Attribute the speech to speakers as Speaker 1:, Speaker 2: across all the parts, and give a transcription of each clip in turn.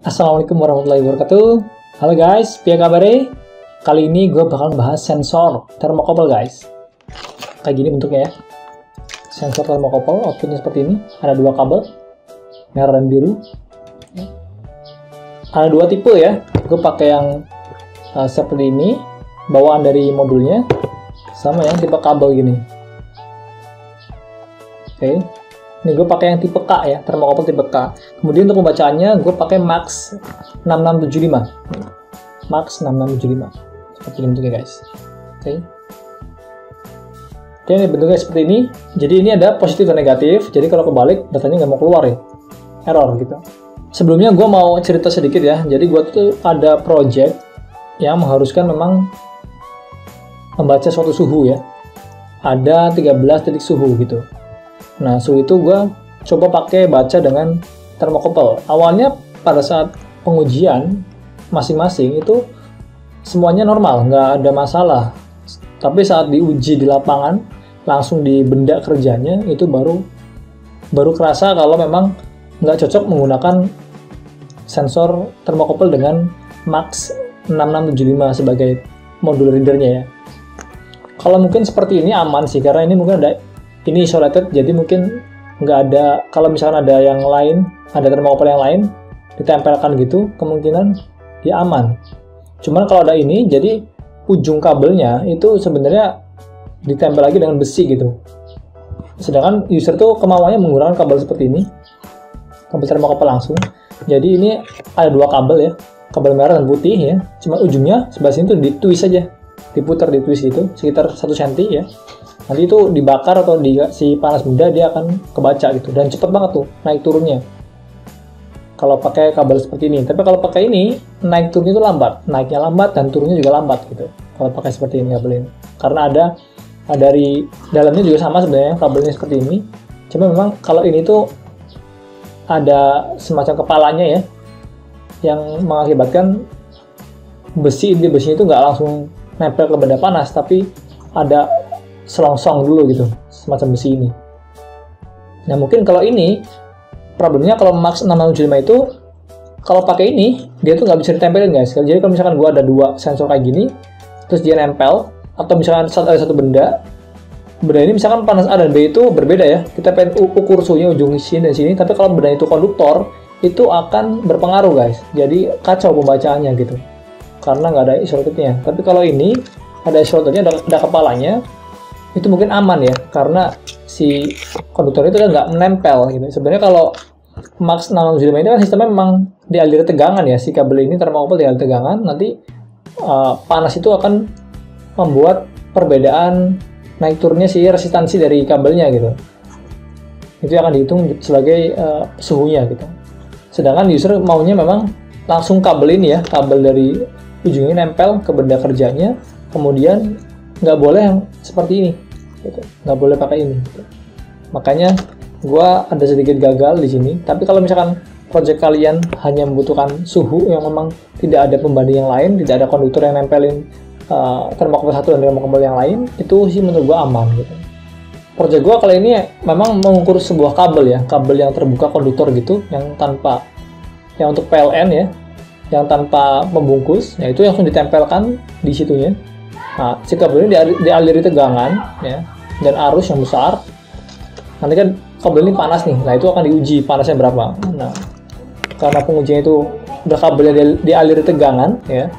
Speaker 1: Assalamualaikum warahmatullahi wabarakatuh. Halo guys, piye kabare? Kali ini gue bakal bahas sensor thermocouple guys. Kayak gini bentuknya ya. Sensor thermocouple, outputnya seperti ini. Ada dua kabel, merah dan biru. Ada dua tipe ya. Gue pakai yang seperti ini, bawaan dari modulnya, sama yang tipe kabel gini. Oke. Ini gue pakai yang tipe K ya, thermocouple tipe K. Kemudian untuk pembacaannya gue pakai Max 6675. Max 6675. Seperti ini bentuknya guys. Oke. Oke, ini bentuknya seperti ini. Jadi ini ada positif dan negatif. Jadi kalau kebalik datanya nggak mau keluar ya. Error gitu. Sebelumnya gue mau cerita sedikit ya. Jadi gue tuh ada project yang mengharuskan memang membaca suatu suhu ya. Ada 13 titik suhu gitu. Nah, suhu itu gue coba pakai baca dengan thermocouple. Awalnya pada saat pengujian masing-masing itu semuanya normal, nggak ada masalah. Tapi saat diuji di lapangan, langsung di benda kerjanya, itu baru kerasa kalau memang nggak cocok menggunakan sensor thermocouple dengan Max 6675 sebagai modul readernya ya. Kalau mungkin seperti ini aman sih, karena ini mungkin ini isolated, jadi mungkin nggak ada, kalau misalkan ada yang lain, ada thermocouple yang lain, ditempelkan gitu, kemungkinan dia aman. Cuman kalau ada ini, jadi ujung kabelnya itu sebenarnya ditempel lagi dengan besi gitu. Sedangkan user tuh kemauannya menggunakan kabel seperti ini, kabel thermocouple langsung. Jadi ini ada dua kabel ya, kabel merah dan putih ya, cuma ujungnya sebelah sini tuh ditwist aja, diputar di twist itu, sekitar 1 cm ya. Nanti itu dibakar atau dikasih panas benda, dia akan kebaca gitu, dan cepet banget tuh naik turunnya kalau pakai kabel seperti ini. Tapi kalau pakai ini naik turunnya itu lambat, naiknya lambat dan turunnya juga lambat gitu kalau pakai seperti ini kabel ini, karena ada dari dalamnya juga sama sebenarnya kabelnya seperti ini, cuma memang kalau ini tuh ada semacam kepalanya ya yang mengakibatkan inti besinya itu nggak langsung nempel ke benda panas, tapi ada selongsong dulu gitu, semacam besi ini. Nah mungkin kalau ini problemnya, kalau Max 6675 itu kalau pakai ini dia tuh nggak bisa ditempelin guys. Jadi kalau misalkan gua ada dua sensor kayak gini, terus dia nempel, atau misalkan ada satu benda ini misalkan panas A dan B itu berbeda ya, kita pengen ukur suhunya ujung sini dan sini, tapi kalau benda itu konduktor itu akan berpengaruh guys, jadi kacau pembacaannya gitu karena nggak ada isolatednya. Tapi kalau ini ada isolatednya, ada kepalanya, itu mungkin aman ya, karena si konduktor itu kan nggak menempel gitu. Sebenarnya kalau Max 6675 ini kan sistemnya memang dialiri tegangan ya, si kabel ini thermocouple dialiri tegangan, nanti panas itu akan membuat perbedaan naik turunnya si resistansi dari kabelnya gitu. Itu akan dihitung sebagai suhunya gitu. Sedangkan user maunya memang langsung kabel ini ya, kabel dari ujungnya nempel ke benda kerjanya, kemudian nggak boleh yang seperti ini gitu. Nggak boleh pakai ini gitu. Makanya gua ada sedikit gagal di sini. Tapi kalau misalkan project kalian hanya membutuhkan suhu yang memang tidak ada pembanding yang lain, tidak ada konduktor yang nempelin thermocouple satu dan thermocouple yang lain, itu sih menurut gua aman gitu. Project gua kali ini memang mengukur sebuah kabel ya, kabel yang terbuka konduktor gitu, yang tanpa, yang untuk PLN ya, yang tanpa pembungkus, ya itu langsung ditempelkan di situnya. Nah, si kabel ini dialiri tegangan ya, dan arus yang besar. Nanti kan kabel ini panas nih, nah itu akan diuji panasnya berapa. Nah, karena pengujinya itu udah kabelnya dialiri tegangan ya,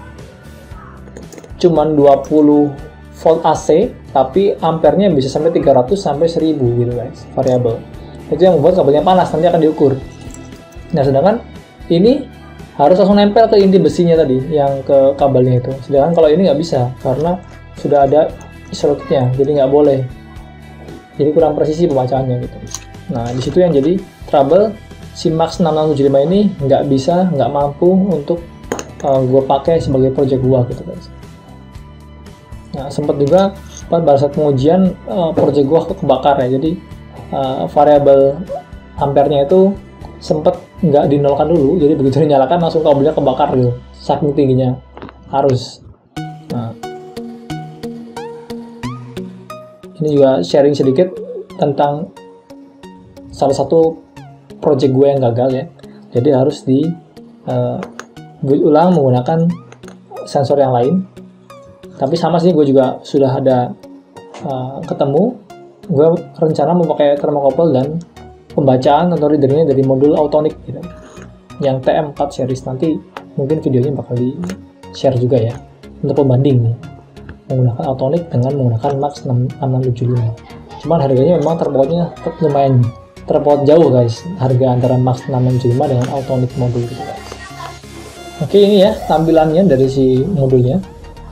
Speaker 1: cuman 20 volt AC, tapi ampernya bisa sampai 300 sampai 1000 gitu guys, variabel. Itu yang membuat kabelnya panas, nanti akan diukur. Nah, sedangkan ini harus langsung nempel ke inti besinya tadi, yang ke kabelnya itu. Sedangkan kalau ini nggak bisa, karena sudah ada isolatednya, jadi nggak boleh. Jadi kurang presisi pembacaannya gitu. Nah, di situ yang jadi trouble, si Max 6675 ini nggak mampu untuk gue pakai sebagai project gue gitu guys. Nah, sempat juga pada saat pengujian project gue kebakar ya, jadi variabel ampernya itu sempat nggak dinolkan dulu, jadi begitu dinyalakan langsung kabelnya kebakar gitu, saking tingginya arus. Nah, ini juga sharing sedikit tentang salah satu project gue yang gagal ya. Jadi harus build ulang menggunakan sensor yang lain. Tapi sama sih, gue juga sudah ada ketemu. Gue rencana mau pakai thermocouple dan pembacaan atau readernya dari modul Autonic gitu, yang TM4 series. Nanti mungkin videonya bakal di share juga ya untuk pembanding nih, menggunakan Autonic dengan menggunakan Max 6675. Cuman harganya memang terpautnya lumayan terpaut jauh guys, harga antara Max 6675 dengan Autonic modul gitu guys. Oke, ini ya tampilannya dari si modulnya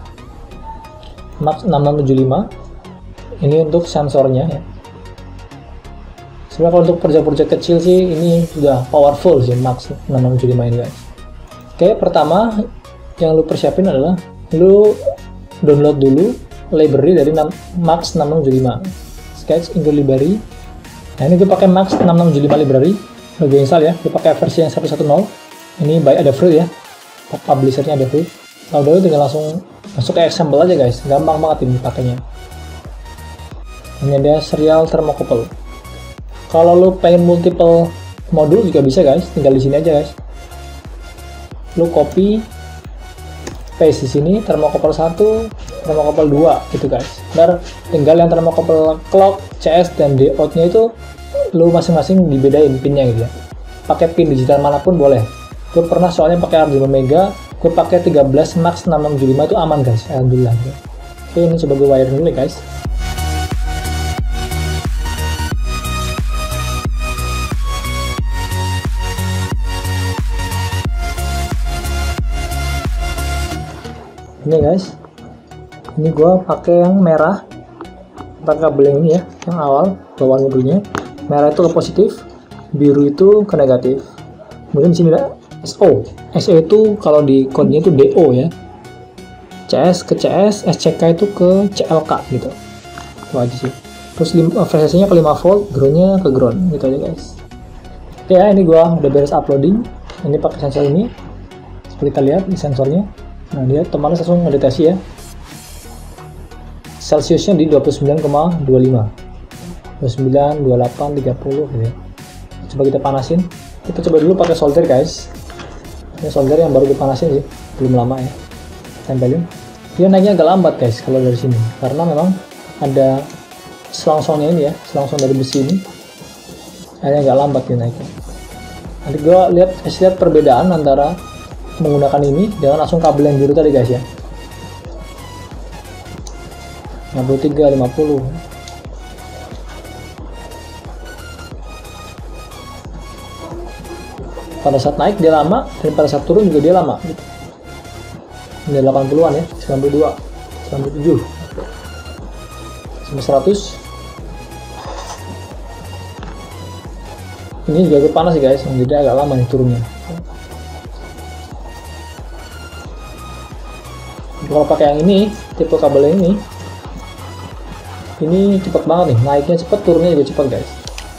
Speaker 1: Max 6675. Ini untuk sensornya ya. Sebenarnya kalau untuk proyek-proyek kecil sih ini sudah powerful sih Max 6675 ini guys. Oke, pertama yang lu persiapin adalah lu download dulu library dari Max 6675, Sketch Include Library. Nah, ini gue pakai Max 6675 library, gue install ya. Gue pakai versi yang 110. Ini by Adafruit ya, publishernya Adafruit. Kalau dulu tinggal langsung masuk ke example aja guys, gampang banget ini pakainya. Ini ada serial thermocouple. Kalau lu pengen multiple modul juga bisa guys, tinggal di sini aja guys. Lu copy paste di sini thermocouple 1, thermocouple 2 gitu guys. Ntar tinggal yang thermocouple clock, CS dan diout-nya itu lu masing-masing dibedain pinnya gitu ya. Pakai pin digital manapun boleh. Gue pernah soalnya pakai Arduino Mega, gue pakai 13 Max 6675 itu aman guys, alhamdulillah. Oke, ini coba gue wire dulu guys. Ini guys, ini gue pakai yang merah, pakai kabel yang ini ya, yang awal bawaan mobilnya. Merah itu ke positif, biru itu ke negatif. Kemudian di sini ada SO. SO itu kalau di code-nya itu DO ya. CS ke CS, SCK itu ke CLK gitu. Itu aja sih. Terus frekuensinya ke 5 volt, ground-nya ke ground gitu aja guys. Oke ya, ini gua udah beres uploading. Ini pakai sensor ini. Seperti kita lihat di sensornya. Nah, dia teman langsung ngedeteksi ya. Celsiusnya di 29,25. 29, 28, 30 gitu ya. Coba kita panasin. Kita coba dulu pakai solder guys. Ini solder yang baru dipanasin sih, belum lama ya. Tempelin. Dia naiknya agak lambat guys kalau dari sini, karena memang ada selongsongnya ini ya, selongsong dari besi ini. Akhirnya agak lambat dia naiknya. Nanti gue lihat perbedaan antara menggunakan ini dengan langsung kabel yang biru tadi guys ya. 53, 50. Pada saat naik dia lama, dan pada saat turun juga dia lama gitu. Ini 80-an ya, 92, 97 sampai 100. Ini juga agak panas sih guys, jadi agak lama nih turunnya. Kalau pakai yang ini, tipe kabel ini cepet banget nih, naiknya cepet, turunnya juga cepet guys.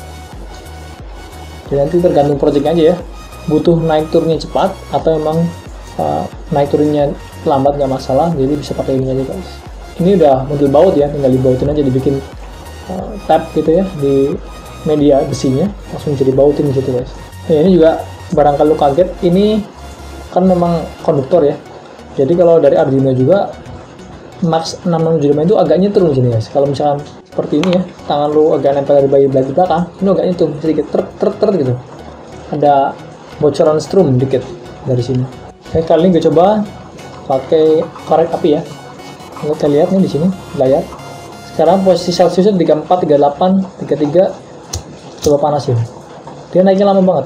Speaker 1: Jadi nanti tergantung projectnya aja ya, butuh naik turunnya cepat atau memang naik turunnya lambat nggak masalah, jadi bisa pakai ini aja guys. Ini udah model baut ya, tinggal dibautin aja, dibikin tab gitu ya di media besinya, langsung jadi bautin gitu guys. Nah, ini juga barangkali lu kaget, ini kan memang konduktor ya, jadi kalau dari Arduino juga Max 6675 itu agak nyetrum sini guys. Kalau misalkan seperti ini ya, tangan lu agak nempel dari bagian belakang, ini agak nyetrum sedikit ter gitu. Ada bocoran strum dikit dari sini. Oke, kali ini gue coba pakai korek api ya. Kita lihat nih di sini layar. Sekarang posisi Celsiusnya 34, 38, 33. Coba panasin. Dia naiknya lama banget.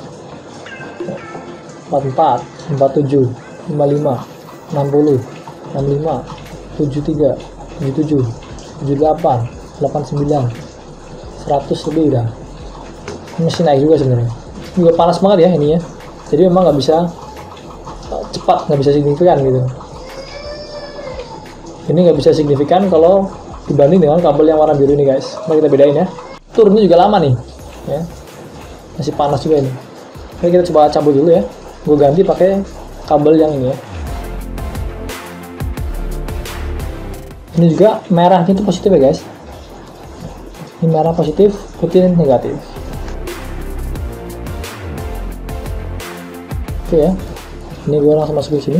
Speaker 1: 44, 47, 55, 60, 65, 73, 77, 78, 89, 100 lebih udah. Ini masih naik juga sebenarnya. Ini juga panas banget ya ininya. Jadi memang nggak bisa cepat, nggak bisa signifikan gitu. Ini nggak bisa signifikan kalau dibanding dengan kabel yang warna biru ini guys. Mari kita bedain ya. Turunnya juga lama nih, ya. Masih panas juga ini. Oke, kita coba cabut dulu ya. Gue ganti pakai kabel yang ini ya. Ini juga merahnya itu positif ya guys. Ini merah positif, putih negatif. Oke ya. Ini gue langsung masuk ke sini.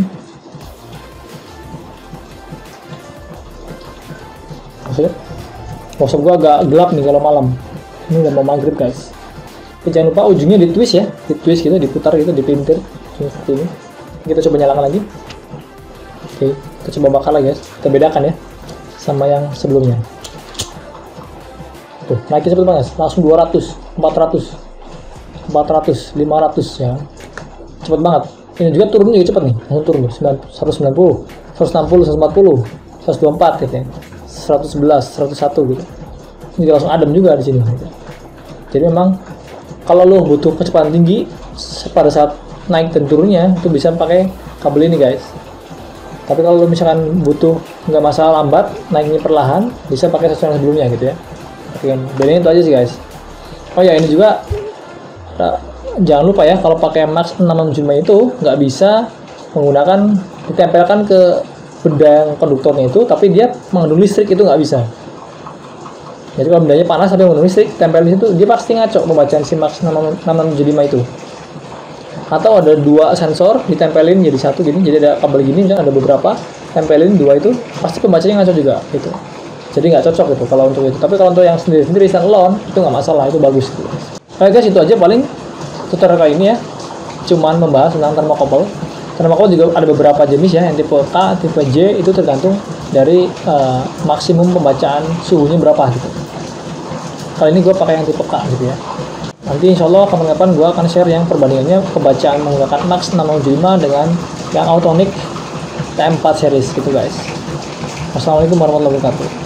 Speaker 1: Oke. WhatsApp gue agak gelap nih kalau malam. Ini udah mau maghrib guys. Oke, jangan lupa ujungnya di twist ya, di twist gitu, diputar gitu, dipintir seperti ini. Kita coba nyalakan lagi. Oke, kita coba bakar lagi guys. Kita bedakan ya sama yang sebelumnya. Tuh, naiknya cepet banget, langsung 200, 400, 400, 500 ya. Cepet banget. Ini juga turunnya juga cepet nih, langsung turun 190, 160, 140, 124 gitu ya. 111, 101 gitu. Ini langsung adem juga di sini gitu. Jadi memang kalau lo butuh kecepatan tinggi pada saat naik dan turunnya itu bisa pakai kabel ini guys. Tapi kalau lo misalkan butuh nggak masalah lambat, naiknya perlahan, bisa pakai sesuai yang sebelumnya gitu ya. Oke, bedanya itu aja sih guys. Oh ya, ini juga jangan lupa ya, kalau pakai Max 665 itu nggak bisa menggunakan ditempelkan ke benda yang konduktornya itu, tapi dia mengandung listrik, itu nggak bisa. Jadi kalau bendanya panas tapi mengandung listrik, tempel di situ, dia pasti ngaco pembacaan si Max 665 itu. Atau ada dua sensor ditempelin jadi satu gini, jadi ada kabel gini, misalnya ada beberapa, tempelin dua itu, pasti pembacanya ngaco juga gitu. Jadi nggak cocok gitu kalau untuk itu. Tapi kalau untuk yang sendiri-sendiri standalone itu nggak masalah, itu bagus gitu. Oke guys, itu aja paling tutorial kali ini ya. Cuman membahas tentang thermocouple. Thermocouple juga ada beberapa jenis ya, yang tipe K, tipe J, itu tergantung dari maksimum pembacaan suhunya berapa gitu. Kali ini gue pakai yang tipe K gitu ya. Nanti insya Allah kapan-kapan gue akan share yang perbandingannya pembacaan menggunakan Max 665 dengan yang Autonic T4 series gitu guys. Wassalamualaikum warahmatullahi wabarakatuh.